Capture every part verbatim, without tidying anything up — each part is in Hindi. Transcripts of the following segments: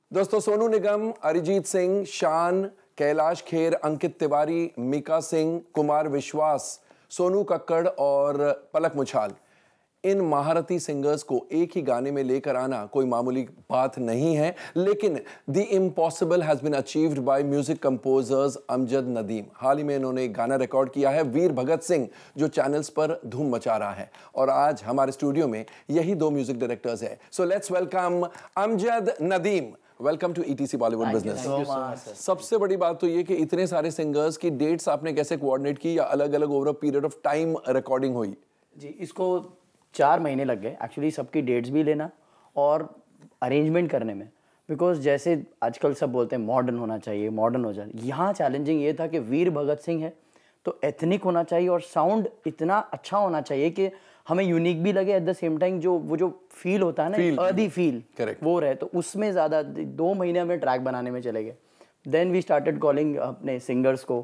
दोस्तों, सोनू निगम, अरिजीत सिंह, शान, कैलाश खेर, अंकित तिवारी, मीका सिंह, कुमार विश्वास, सोनू कक्कड़ और पलक मुछाल, इन महारथी सिंगर्स को एक ही गाने में लेकर आना कोई मामूली बात नहीं है, लेकिन the impossible has been achieved by music composers Amjad Nadeem. हाल ही में इन्होंने एक गाना रिकॉर्ड किया है, वीर भगत सिंह, जो चैनल्स पर धूम मचा रहा है, और आज हमारे स्टूडियो में यही दो म्यूजिक डायरेक्टर्स हैं। So let's welcome Amjad Nadeem. Welcome to ETC Bollywood business. सबसे बड़ी बात तो ये कि इतने सारे सिंगर्स की डेट्स आपने कैसे कोऑर्डिनेट की, या अलग अलग over a period of time recording हुई? जी, इसको चार महीने लग गए एक्चुअली, सबकी डेट्स भी लेना और अरेंजमेंट करने में, बिकॉज जैसे आजकल सब बोलते हैं मॉडर्न होना चाहिए, मॉडर्न हो जाए। यहाँ चैलेंजिंग ये था कि वीर भगत सिंह है तो एथनिक होना चाहिए और साउंड इतना अच्छा होना चाहिए कि हमें यूनिक भी लगे, एट द सेम टाइम जो वो जो फील होता है ना, अर्दी फील, वो रहे। तो उसमें ज़्यादा दो महीने हमें ट्रैक बनाने में चले गए। देन वी स्टार्टेड कॉलिंग अपने सिंगर्स को,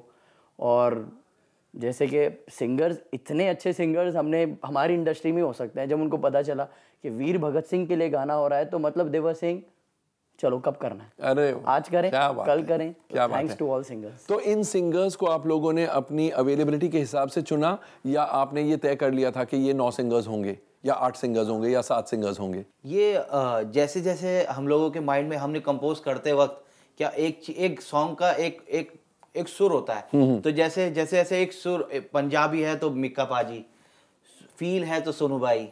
और जैसे कि सिंगर्स, इतने अच्छे सिंगर्स हमने हमारी इंडस्ट्री में हो सकते हैं। जब उनको पता चला कि वीर भगत सिंह के लिए गाना हो रहा है तो मतलब दे वर सेइंग चलो कब करना है, अरे आज करें, कल करें। Thanks to all singers. तो इन सिंगर्स को आप लोगों ने अपनी अवेलेबिलिटी के हिसाब से चुना, या आपने ये तय कर लिया था कि ये नौ सिंगर्स होंगे या आठ सिंगर्स होंगे या सात सिंगर्स होंगे? ये जैसे जैसे हम लोगों के माइंड में हमने कंपोज करते वक्त क्या एक एक सॉन्ग का एक एक एक सुर होता है, तो जैसे जैसे जैसे एक सुर पंजाबी है तो मिक्का पाजी, फील है तो सोनू भाई,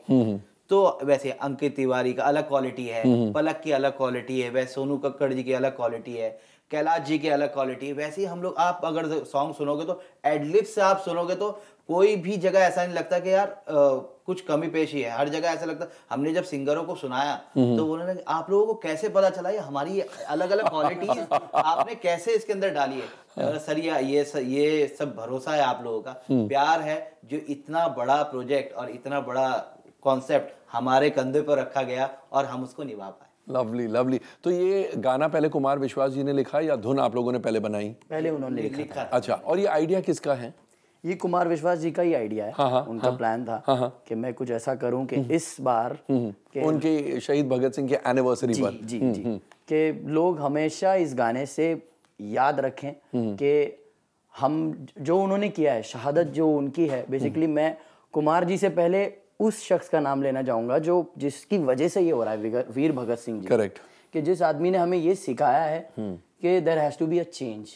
तो वैसे अंकित तिवारी का अलग क्वालिटी है, पलक की अलग क्वालिटी है, वैसे सोनू कक्कड़ जी की अलग क्वालिटी है, कैलाश जी की अलग क्वालिटी है। वैसे ही हम लोग, आप अगर सॉन्ग सुनोगे तो एडलिप से आप सुनोगे तो कोई भी जगह ऐसा नहीं लगता कि यार आ, कुछ कमी पेशी है। हर जगह ऐसा लगता। हमने जब सिंगरों को सुनाया तो उन्होंने, आप लोगों को कैसे पता चला ये हमारी अलग अलग क्वालिटीज आपने कैसे इसके अंदर डाली है? सर ये ये सब, ये सब भरोसा है आप लोगों का, प्यार है, जो इतना बड़ा प्रोजेक्ट और इतना बड़ा कॉन्सेप्ट हमारे कंधे पर रखा गया और हम उसको निभा पाए। Lovely lovely. तो ये गाना पहले कुमार विश्वास जी ने लिखा या धुन आप लोगों ने पहले बनाई? पहले उन्होंने लिखा था। अच्छा, और ये आइडिया किसका है? ये कुमार विश्वास जी का ही आइडिया है। हाँ, हाँ, उनका हाँ, प्लान था हाँ, हाँ, कि मैं कुछ ऐसा करूं कि इस बार उनके शहीद भगत सिंह के एनिवर्सरी पर जी जी कि लोग हमेशा इस गाने से याद रखें कि हम जो उन्होंने किया है, शहादत जो उनकी है। बेसिकली मैं कुमार जी से पहले उस शख्स का नाम लेना चाहूंगा जो जिसकी वजह से ये हो रहा है, वीर भगत सिंह जी। करेक्ट। कि जिस आदमी ने हमें ये सिखाया है कि there has to be a change.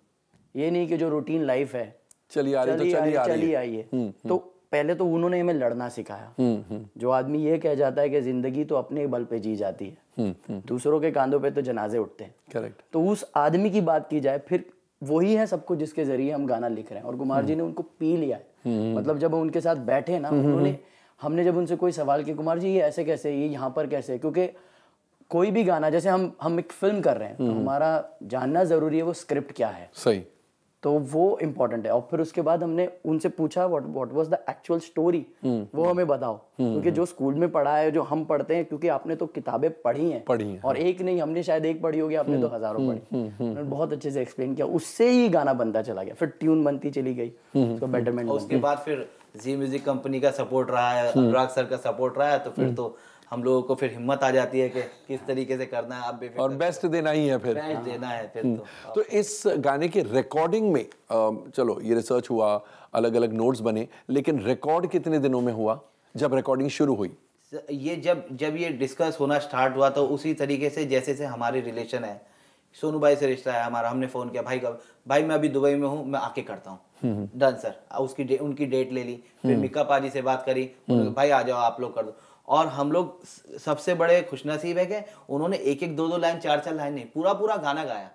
ये नहीं कि जो रूटीन लाइफ है चली आ रही तो चली आई है। तो पहले तो उन्होंने हमें लड़ना सिखाया। जो आदमी ये कह जाता है कि जिंदगी तो अपने बल पे जी जाती है, दूसरों के कांधों पे तो जनाजे उठते हैं। करेक्ट। तो उस आदमी की बात की जाए, फिर वही है सब कुछ जिसके जरिए हम गाना लिख रहे हैं। और कुमार जी ने उनको पी लिया है। मतलब जब उनके साथ बैठे ना, उन्होंने, हमने जब उनसे कोई सवाल किया, कुमार जी ये ऐसे कैसे, ये यहाँ पर कैसे, क्योंकि कोई भी गाना, जैसे हम हम एक फिल्म कर रहे हैं तो हमारा जानना जरूरी है वो स्क्रिप्ट क्या है। सही। तो वो इम्पोर्टेंट है। और फिर उसके बाद हमने उनसे पूछा what what was the actual story, वो हमें बताओ। क्योंकि जो स्कूल में पढ़ा है, जो हम पढ़ते हैं, क्योंकि आपने तो किताबें पढ़ी हैं पढ़ी हैं, और एक नहीं, हमने शायद एक पढ़ी होगी, आपने तो हजारों पढ़ी। उन्होंने बहुत अच्छे से एक्सप्लेन किया, उससे ही गाना बनता चला गया। फिर ट्यून बनती चली गई, उसको बेटरमेंट। उसके बाद फिर जी म्यूजिक कंपनी का सपोर्ट रहा है, अनुराग सर का सपोर्ट रहा है, तो फिर तो हम लोगों को फिर हिम्मत आ जाती है कि किस तरीके से करना है। अब और बेस्ट देना ही है, फिर बेस्ट देना है फिर तो। तो इस गाने के रिकॉर्डिंग में, चलो ये रिसर्च हुआ, अलग अलग नोट्स बने, लेकिन रिकॉर्ड कितने दिनों में हुआ जब रिकॉर्डिंग शुरू हुई? ये जब जब ये डिस्कस होना स्टार्ट हुआ तो उसी तरीके से जैसे से हमारी रिलेशन है, सोनू भाई से रिश्ता है हमारा, हमने फोन किया, भाई का भाई मैं अभी दुबई में हूँ, मैं आके करता हूँ। Done sir. उसकी डे, उनकी डेट ले ली। फिर मिक्का पाजी से बात करी, भाई आ जाओ आप लोग कर दो। और हम लोग सबसे बड़े खुशनसीब है कि उन्होंने एक एक दो दो लाइन, चार चार लाइन नहीं, पूरा पूरा गाना गाया।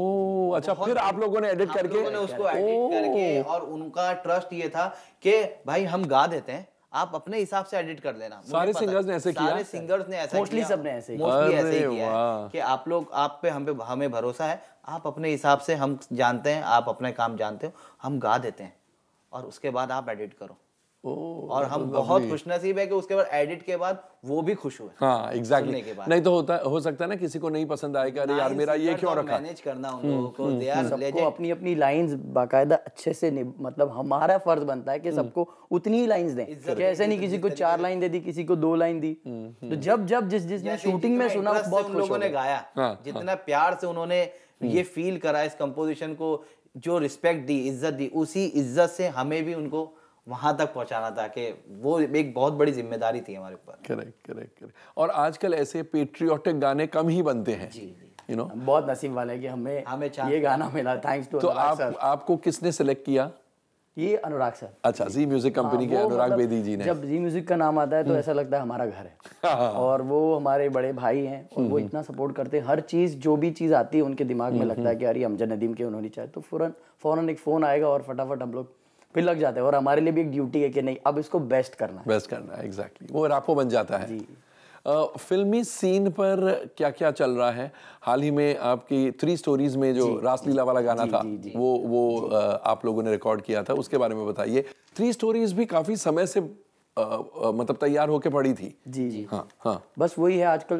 ओह अच्छा। फिर आप लोगों ने एडिट करके, लोगों ने उसको एडिट करके, और उनका ट्रस्ट ये था कि भाई हम गा देते हैं, आप अपने हिसाब से एडिट कर लेना। सारे सिंगर्स ने ऐसे किया? सारे सिंगर्स ने ऐसा मोस्टली सबने ऐसे मोस्टली ऐसे ही किया है कि आप लोग, आप पे हम पे हमें भरोसा है, आप अपने हिसाब से, हम जानते हैं आप अपने काम जानते हो, हम गा देते हैं और उसके बाद आप एडिट करो। और हम बहुत खुशनसीब है कि उसके बाद एडिट के बाद वो भी खुश हुए। हाँ एग्जैक्टली exactly. नहीं तो होता हो सकता है ना किसी को नहीं पसंद आएगा, अरे यार मेरा ये क्यों रखा। मैनेज करना उन लोगों को, दे आर सबको अपनी अपनी लाइंस बाकायदा अच्छे से, मतलब हमारा फर्ज बनता है कि सबको उतनी ही लाइंस दें, कि ऐसे नहीं किसी को चार लाइन दे दी, किसी को दो लाइन दी। तो जब जब जिस जिसने शूटिंग में सुना बहुत खुश लोगों ने गाया, जितना प्यार से उन्होंने ये फील करा इस कंपोजिशन को, जो रिस्पेक्ट दी, इज्जत दी, उसी इज्जत से हमें भी उनको वहां तक पहुंचाना था कि वो एक बहुत बड़ी जिम्मेदारी थी हमारे ऊपर। Correct correct correct. और आजकल ऐसे पेट्रियोटिक गाने कम ही बनते हैं, यू नो। बहुत नसीब वाले हैं कि हमें हमें ये गाना मिला, थैंक्स टू। तो आप आपको किसने सेलेक्ट किया? ये अनुराग सर। अच्छा, जी म्यूजिक कंपनी के अनुराग बेदी जी ने। जब जी म्यूजिक का नाम आता है तो ऐसा लगता है हमारा घर है, और वो हमारे बड़े भाई हैं, और वो इतना सपोर्ट करते हैं। हर चीज़, जो भी चीज़ आती है उनके दिमाग में लगता है कि अरे अमजद नदीम के उन्होंने चाहे, तो फौरन फौरन एक फ़ोन आएगा और फटाफट हम लोग फिर लग जाते हैं। और हमारे लिए भी एक ड्यूटी है कि नहीं, अब इसको बेस्ट करना है, बेस्ट करना है। एग्जैक्टली, वो रापो बन जाता है। जी। Uh, फिल्मी सीन पर क्या क्या चल रहा है? हाल ही में आपकी थ्री स्टोरीज में जो रासलीला वाला गाना जी, था जी, जी, वो वो जी. Uh, आप लोगों ने रिकॉर्ड किया था, उसके बारे में बताइए। थ्री स्टोरीज भी काफी समय से uh, uh, मतलब तैयार होके पड़ी थी। जी जी हाँ हाँ, बस वही है, आजकल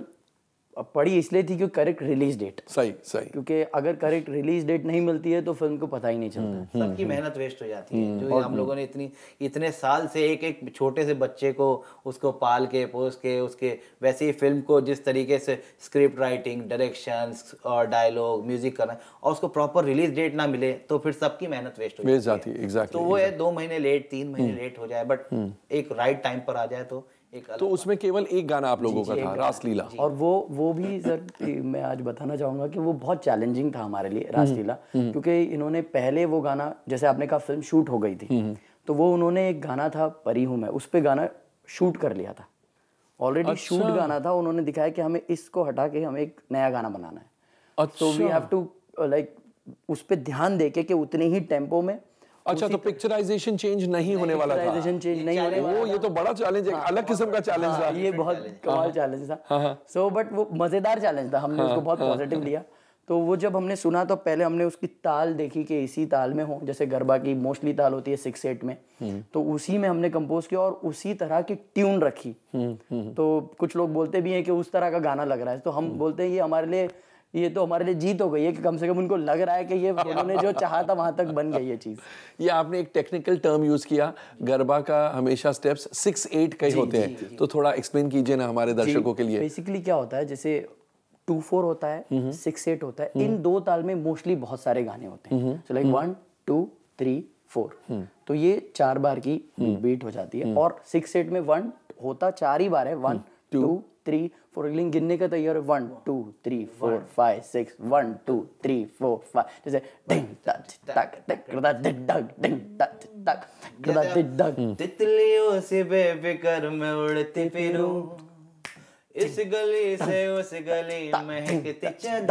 पड़ी इसलिए थी क्योंकि करेक्ट रिलीज डेट सही सही, क्योंकि अगर करेक्ट रिलीज डेट नहीं मिलती है तो फिल्म को पता ही नहीं चलता। सबकी मेहनत वेस्ट हो जाती है, जो हम लोगों ने इतनी इतने साल से एक एक छोटे से बच्चे को उसको पाल के पोस के उसके वैसे ही फिल्म को जिस तरीके से स्क्रिप्ट राइटिंग, डायरेक्शन और डायलॉग, म्यूजिक करना, और उसको प्रॉपर रिलीज डेट ना मिले तो फिर सबकी मेहनत वेस्ट हो जाती है। एग्जैक्टली, तो वो है दो महीने लेट, तीन महीने लेट हो जाए, बट एक राइट टाइम पर आ जाए तो तो उसमें केवल एक गाना आप लोगों का था, रासलीला। और वो वो भी सर मैं आज बताना चाहूँगा कि वो बहुत चैलेंजिंग था हमारे लिए, रासलीला, क्योंकि इन्होंने पहले वो गाना, जैसे आपने कहा फिल्म शूट हो गई थी, तो वो उन्होंने एक गाना था परी हूँ मैं, उस पर गाना शूट कर लिया था ऑलरेडी। अच्छा। शूट गाना था, उन्होंने दिखाया कि हमें इसको हटा के हमें एक नया गाना बनाना है। अच्छा। तो वी हैव टू लाइक उस पर ध्यान देके कि उतने ही टेम्पो में। अच्छा, तो पिक्चराइजेशन चेंज नहीं होने वाला था? पिक्चराइजेशन चेंज नहीं होने वाला। वो ये तो बड़ा चैलेंज है, अलग किस्म का चैलेंज था ये, बहुत कमाल चैलेंज था। सो बट वो मजेदार चैलेंज था, हमने उसको बहुत पॉजिटिव लिया। तो वो जब हमने सुना तो पहले हमने उसकी ताल देखी कि इसी ताल में हो, जैसे गरबा की मोस्टली ताल होती है सिक्स एट में, तो उसी में हमने कंपोज किया और उसी तरह की ट्यून रखी। तो कुछ लोग बोलते भी हैं कि उस तरह का गाना लग रहा है, तो हम बोलते हैं ये हमारे लिए ये तो हमारे लिए जीत हो गई है कि कम से कम उनको लग रहा है कि ये उन्होंने जो चाहा था वहां तक बन गई ये चीज। ये आपने एक टेक्निकल टर्म यूज किया, गरबा का हमेशा स्टेप्स सिक्स एट के होते हैं, तो थोड़ा एक्सप्लेन कीजिए ना हमारे दर्शकों के लिए। बेसिकली क्या होता है, जैसे टू फोर होता है, सिक्स एट होता है, इन दो ताल में मोस्टली बहुत सारे गाने होते हैं, so like one two three four, तो ये चार बार की बीट हो जाती है। और सिक्स एट में वन होता चार ही बार है, वन टू थ्री फोर, लेकिन गिनने का तैयार है one two three four five six, one two three four five, जैसे डिंग टक टक टक करदा डिंग डग डिंग टक टक करदा डिंग डग। तितलियों से बेफिक्र मैं उड़ती फिरूं, इस गली से उस गली महकती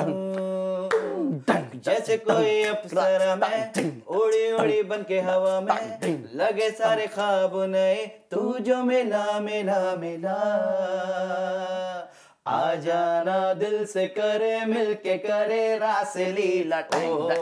चलूं, जैसे कोई अप्सरा मैं उड़ी उड़ी बन के हवा में, लगे सारे ख्वाब नए तू जो मिला मिला मिला, आ जाना दिल से करे मिलके करे रासलीला, आ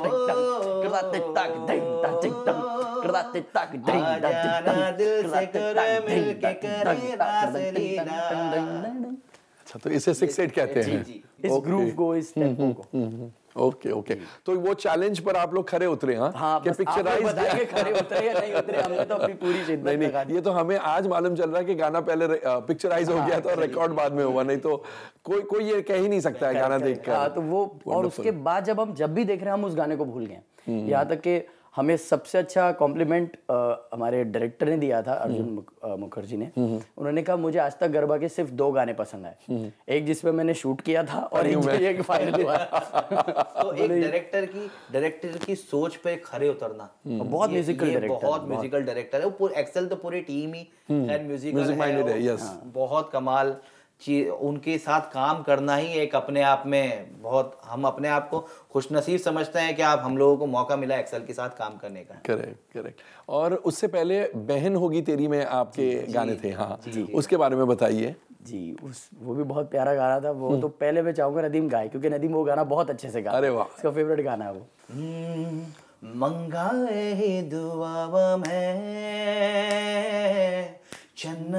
जाना दिल से करे मिलके करे रासलीला। अच्छा, तो इसे सिक्स एट कहते हैं, इस ग्रूव को, इस टेम्पो को। ओके ओके, तो वो चैलेंज पर आप लोग खरे उतरे? हाँ, हाँ, कि पिक्चराइज बताइए खरे उतरे या नहीं उतरे, हमने तो अपनी पूरी शिद्दत नहीं लगा दी। ये तो हमें आज मालूम चल रहा है कि गाना पहले पिक्चराइज हो गया था और रिकॉर्ड बाद में हुआ, नहीं तो कोई कोई ये कह ही नहीं सकता है गाना देखकर। हाँ, तो वो, और उसके बाद जब हम जब भी देख रहे हैं हम उस गाने को भूल गए, यहाँ तक कि हमें सबसे अच्छा कॉम्प्लीमेंट हमारे डायरेक्टर ने दिया था, अर्जुन मुखर्जी ने। उन्होंने कहा मुझे आज तक गरबा के सिर्फ दो गाने पसंद आए, एक जिसपे मैंने शूट किया था और एक एक फाइनल हुआ। तो एक डायरेक्टर की डायरेक्टर की सोच पे खरे उतरना, बहुत म्यूजिकल डायरेक्टर, बहुत म्यूजिकल डायरेक्टर है वो। एक्सेल तो पूरी टीम ही खैर म्यूजिकल है, बहुत कमाल चीज, उनके साथ काम करना ही एक अपने आप में बहुत, हम अपने आप को खुशनसीब समझते हैं कि आप हम लोगों को मौका मिला एक्सेल के साथ काम करने का। Correct correct. और उससे पहले बहन होगी तेरी में आपके जी, गाने थे, हाँ जी, उसके बारे में बताइए। जी, उस वो भी बहुत प्यारा गाना था वो, तो पहले मैं चाहूंगा नदीम गाए, क्योंकि नदीम वो गाना बहुत अच्छे से गाता है। अरे वाह, उसका फेवरेट गाना है वो। मंगाए ही दुआ में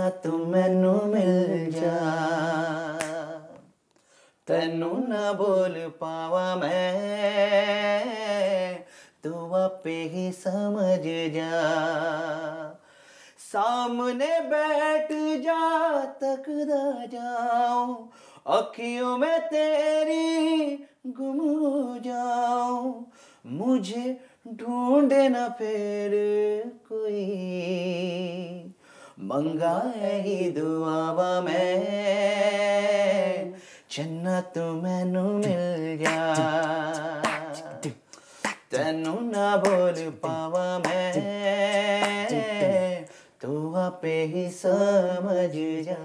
चन्ना तू मैनू मिल जा, तेनू ना बोल पावा मैं, तू आपे ही समझ जा। सामने बैठ जा तकदा जाऊं, अखियों में तेरी गुम हो जाऊं, मुझे ढूंढे ना फिर कोई, मंगा ही दुआवा मैं, चन्ना तू मैनू मिल जा, तेनू ना बोल पावा मैं, तू आपे ही समझ जा।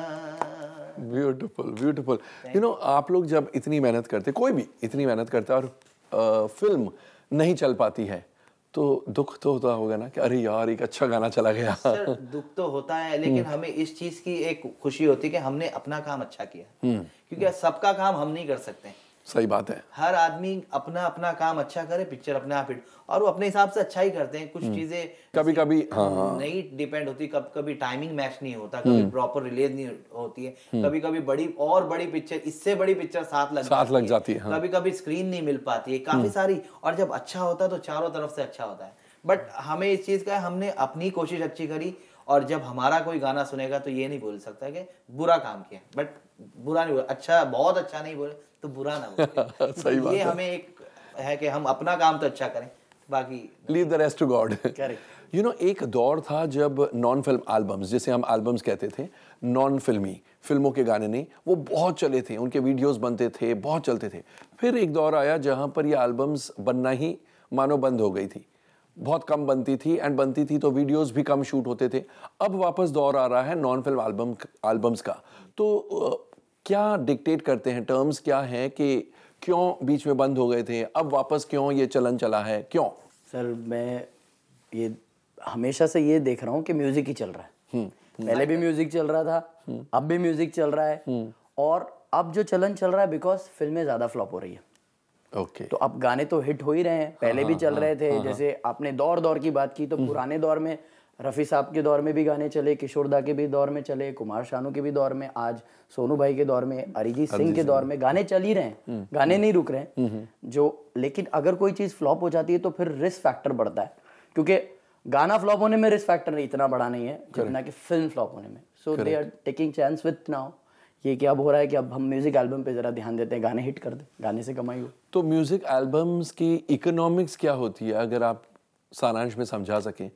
Beautiful beautiful. यू नो आप लोग जब इतनी मेहनत करते, कोई भी इतनी मेहनत करता है और फिल्म नहीं चल पाती है तो दुख तो होता होगा ना कि अरे यार एक अच्छा गाना चला गया। सर दुख तो होता है, लेकिन हमें इस चीज की एक खुशी होती है कि हमने अपना काम अच्छा किया, क्योंकि सबका काम हम नहीं कर सकते। सही बात है। हर आदमी अपना अपना काम अच्छा करे, पिक्चर अपने आप हिट, और वो अपने हिसाब से अच्छा ही करते हैं। कुछ चीजें कभी कभी हाँ नहीं डिपेंड होती, कभी कभी टाइमिंग मैच नहीं होता, कभी प्रॉपर रिलीज नहीं होती है, कभी कभी बड़ी और बड़ी पिक्चर, इससे बड़ी पिक्चर साथ लग साथ लग जाती है, कभी कभी स्क्रीन नहीं मिल पाती है, काफी सारी। और जब अच्छा होता है तो चारों तरफ से अच्छा होता है। बट हमें इस चीज का, हमने अपनी कोशिश अच्छी करी, और जब हमारा कोई गाना सुनेगा तो ये नहीं बोल सकता कि बुरा काम किया, बट बुरा नहीं बोला, अच्छा बहुत अच्छा नहीं बोले तो बुरा ना बोले। सही बात ये है। हमें एक है कि हम अपना काम तो अच्छा करें, बाकी leave the rest to God. Correct. You know एक दौर था जब नॉन फिल्म एल्बम्स, जिसे हम एल्बम्स कहते थे, नॉन फिल्मी फिल्मों के गाने नहीं, वो बहुत चले थे, उनके वीडियोस बनते थे, बहुत चलते थे। फिर एक दौर आया जहां पर ये एल्बम्स बनना ही मानो बंद हो गई थी, बहुत कम बनती थी, एंड बनती थी तो वीडियोस भी कम शूट होते थे। अब वापस दौर आ रहा है नॉन फिल्म एल्बम एल्बम्स का। तो uh, क्या डिक्टेट करते हैं, टर्म्स क्या हैं कि क्यों बीच में बंद हो गए थे, अब वापस क्यों ये चलन चला है, क्यों? सर मैं ये हमेशा से ये देख रहा हूँ कि म्यूजिक ही चल रहा है। पहले भी म्यूजिक चल रहा था, अब भी म्यूजिक चल रहा है, और अब जो चलन चल रहा है बिकॉज फिल्में ज़्यादा फ्लॉप हो रही है। Okay okay. तो अब गाने तो हिट हो ही रहे हैं, पहले हाँ, भी चल हाँ, रहे थे। हाँ, जैसे आपने दौर दौर की बात की, तो पुराने दौर में रफ़ी साहब के दौर में भी गाने चले, किशोर दा के भी दौर में चले, कुमार शानू के भी दौर में, आज सोनू भाई के दौर में, अरिजीत सिंह के दौर में गाने चल ही रहे हैं, गाने नहीं रुक रहे हैं जो। लेकिन अगर कोई चीज़ फ्लॉप हो जाती है तो फिर रिस्क फैक्टर बढ़ता है, क्योंकि गाना फ्लॉप होने में रिस्क फैक्टर इतना बड़ा नहीं है जितना कि फिल्म फ्लॉप होने में। So they are taking chance with now. ये क्या हो रहा है कि अब हम म्यूजिक एल्बम पे ज़रा ध्यान देते हैं, गाने हिट कर दे, गाने से कमाई हो। तो म्यूजिक एल्बम्स की इकोनॉमिक्स क्या होती है, अगर आप सारांश में समझा सकें?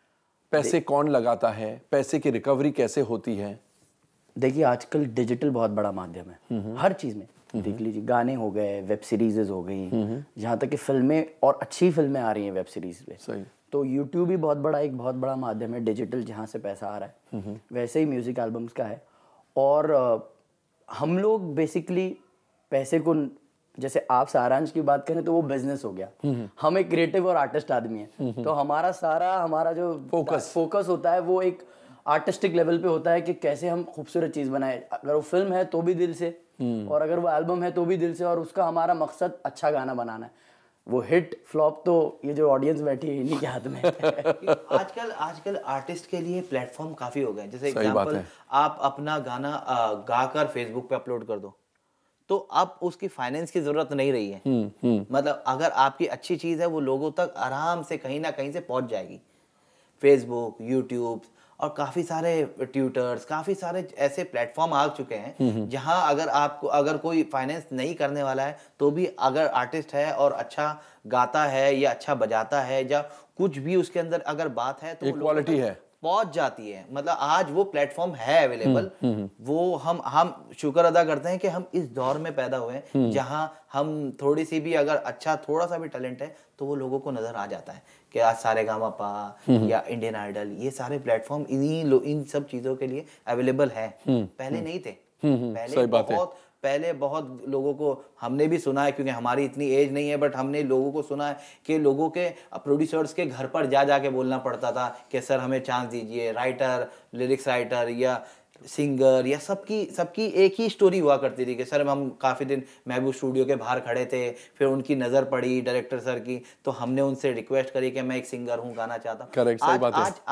पैसे कौन लगाता है, पैसे की रिकवरी कैसे होती है? देखिए आजकल डिजिटल बहुत बड़ा माध्यम है हर चीज़ में। देख लीजिए गाने हो गए, वेब सीरीज़ हो गई, जहाँ तक कि फिल्में, और अच्छी फिल्में आ रही हैं वेब सीरीज़ पे। सही। तो यूट्यूब भी बहुत बड़ा एक बहुत बड़ा माध्यम है डिजिटल, जहाँ से पैसा आ रहा है, वैसे ही म्यूज़िक एल्बम्स का है। और uh, हम लोग बेसिकली पैसे को, जैसे आप सारांश की बात करें तो वो बिजनेस हो गया, हम एक क्रिएटिव और आर्टिस्ट आदमी हैं, तो हमारा सारा हमारा जो फोकस फोकस होता है वो एक आर्टिस्टिक लेवल पे होता है कि कैसे हम खूबसूरत चीज़ बनाए। अगर वो फिल्म है तो भी दिल से, और अगर वो एल्बम है तो भी दिल से, और उसका हमारा मकसद अच्छा गाना बनाना है। वो हिट फ्लॉप तो ये जो ऑडियंस बैठी है इन्हीं के हाथ में है। आजकल आजकल आर्टिस्ट के लिए प्लेटफॉर्म काफ़ी हो गए हैं। जैसे एग्जांपल, आप अपना गाना गाकर फेसबुक पे अपलोड कर दो, तो अब उसकी फाइनेंस की जरूरत नहीं रही है। मतलब अगर आपकी अच्छी चीज़ है, वो लोगों तक आराम से कहीं ना कहीं से पहुंच जाएगी। फेसबुक, यूट्यूब और काफ़ी सारे ट्यूटर्स, काफ़ी सारे ऐसे प्लेटफॉर्म आ चुके हैं जहां अगर आपको, अगर कोई फाइनेंस नहीं करने वाला है तो भी अगर आर्टिस्ट है और अच्छा गाता है या अच्छा बजाता है या कुछ भी उसके अंदर अगर बात है, तो एक क्वालिटी है, पहुंच जाती है। मतलब आज वो प्लेटफॉर्म है अवेलेबल। वो हम हम शुक्र अदा करते हैं कि हम इस दौर में पैदा हुए हैं जहां हम थोड़ी सी भी अगर अच्छा थोड़ा सा भी टैलेंट है तो वो लोगों को नजर आ जाता है कि आज सारेगामापा या इंडियन आइडल, ये सारे प्लेटफॉर्म इन्हीं इन सब चीजों के लिए अवेलेबल है। पहले नहीं थे। पहले बहुत पहले बहुत लोगों को हमने भी सुना है, क्योंकि हमारी इतनी एज नहीं है, बट हमने लोगों को सुना है कि लोगों के प्रोड्यूसर्स के घर पर जा जाके बोलना पड़ता था कि सर हमें चांस दीजिए। राइटर, लिरिक्स राइटर या सिंगर या सबकी सबकी एक ही स्टोरी हुआ करती थी कि सर हम काफ़ी दिन महबूब स्टूडियो के बाहर खड़े थे, फिर उनकी नज़र पड़ी डायरेक्टर सर की, तो हमने उनसे रिक्वेस्ट करी कि मैं एक सिंगर हूँ, गाना चाहता हूँ। करेक्ट, सही बात है। आज आज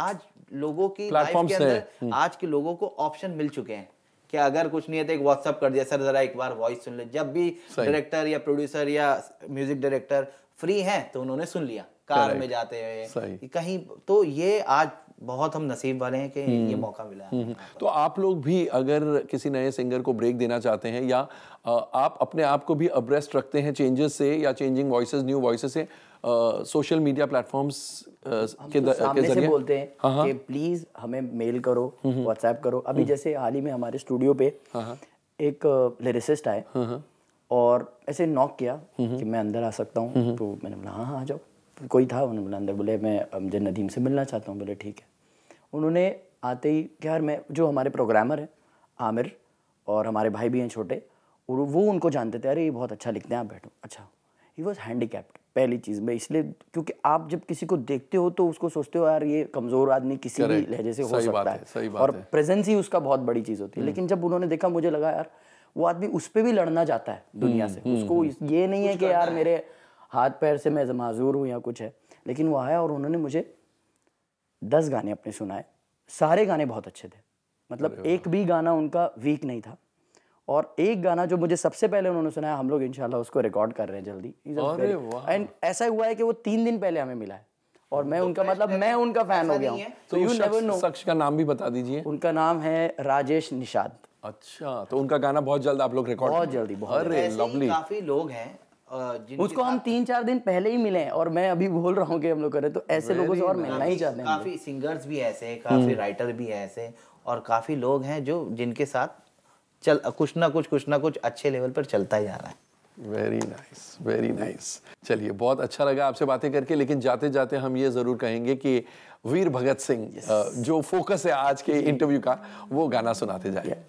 लोगों की लाइफ के अंदर आज के लोगों को ऑप्शन मिल चुके हैं कि अगर कुछ नहीं है तो एक व्हाट्सअप कर दिया, सर जरा एक बार वॉइस सुन ले। जब भी डायरेक्टर या प्रोड्यूसर या म्यूजिक डायरेक्टर फ्री हैं तो उन्होंने सुन लिया कार में जाते हुए कहीं। तो ये आज बहुत हम नसीब वाले हैं कि ये मौका मिला है। तो आप लोग भी अगर किसी नए सिंगर को ब्रेक देना चाहते हैं या आप अपने आप को भी अब्रेस्ट रखते हैं चेंजेस से या चेंजिंग वॉइसेस, न्यू वॉइसेस से, सोशल मीडिया प्लेटफॉर्म्स के तो सामने से बोलते हैं हाँ, कि प्लीज हमें मेल करो, व्हाट्सएप करो। अभी जैसे हाल ही में हमारे स्टूडियो पे एक लिरिसिस्ट आए और ऐसे नॉक किया कि मैं अंदर आ सकता हूँ, तो मैंने बोला हाँ हाँ आ जाओ। कोई था, उन्होंने बोला अंदर, बोले मैं अमजद नदीम से मिलना चाहता हूँ। बोले ठीक है। उन्होंने आते ही कि यार मैं, जो हमारे प्रोग्रामर हैं आमिर और हमारे भाई भी हैं छोटे, और वो उनको जानते थे, अरे ये बहुत अच्छा लिखते हैं, आप बैठो। अच्छा, ही वॉज हैंडीकैप्ड पहली चीज़ में, इसलिए क्योंकि आप जब किसी को देखते हो तो उसको सोचते हो यार ये कमज़ोर आदमी किसी भी लहजे से हो सकता है, और प्रेजेंस ही उसका बहुत बड़ी चीज़ होती है। लेकिन जब उन्होंने देखा, मुझे लगा यार वो आदमी उस पर भी लड़ना चाहता है दुनिया से, उसको ये नहीं है कि यार मेरे हाथ पैर से मैं माजूर हूँ या कुछ है। लेकिन वो आया और उन्होंने मुझे दस गाने अपने सुनाए, सारे गाने बहुत अच्छे थे, मतलब एक भी गाना उनका वीक नहीं था। और एक गाना जो मुझे सबसे पहले उन्होंने सुनाया, हम लोग इंशाल्लाह उसको रिकॉर्ड कर रहे हैं जल्दी, एंड ऐसा हुआ है कि वो तीन दिन पहले हमें मिला है और मैं उनका मतलब मैं उनका फैन हो गया हूँ। तो यू नेवर नो। शख्स का नाम भी बता दीजिए। उनका नाम है राजेश निषाद। अच्छा, तो उनका गाना बहुत जल्द आप लोग रिकॉर्ड? बहुत जल्दी, बहुत। अरे लवली। काफी लोग हैं उसको हम तीन चार दिन पहले ही मिले हैं और मैं अभी बोल रहा हूँ कि हम लोग करें, तो ऐसे लोगों से और मिलना ही चाहते हैं। काफी सिंगर्स भी ऐसे, काफी राइटर भी ऐसे, और काफी लोग हैं जो जिनके साथ चल कुछ ना कुछ कुछ ना कुछ अच्छे लेवल पर चलता ही जा रहा है। Very nice, very nice. चलिए, बहुत अच्छा लगा आपसे बातें करके, लेकिन जाते जाते हम ये जरूर कहेंगे कि वीर भगत सिंह yes. जो फोकस है आज के इंटरव्यू का, वो गाना सुनाते जाइए।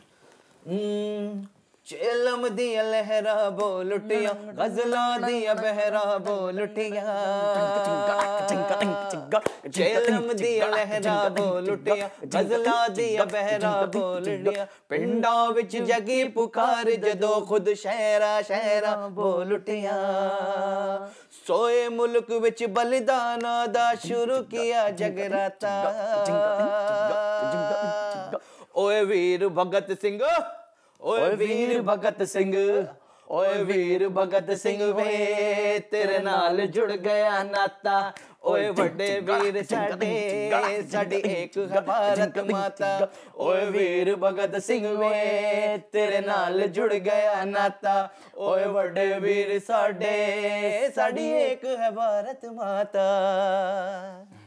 चेलम दिया लहरा बोलुटिया, गजला दिया बहरा बोलुटिया, चेलम दिया लहरा बोलुटिया, गजला दिया बहरा बोलुटिया, पिंडा विच जगी पुकार जदों खुद शहरा शहरा बोलुटिया, सोए मुल्क विच बलिदाना दा शुरू किया जगराता, ओए वीर भगत सिंह, ओए वीर भगत सिंह, ओए वीर भगत सिंह वे तेरे नाल जुड़ गया नाता, ओए बड़े वीर साडे साडी एक है भारत माता, ओए वीर भगत सिंह वे तेरे नाल जुड़ गया नाता, ओए बड़े वीर साडे साडी एक है भारत माता।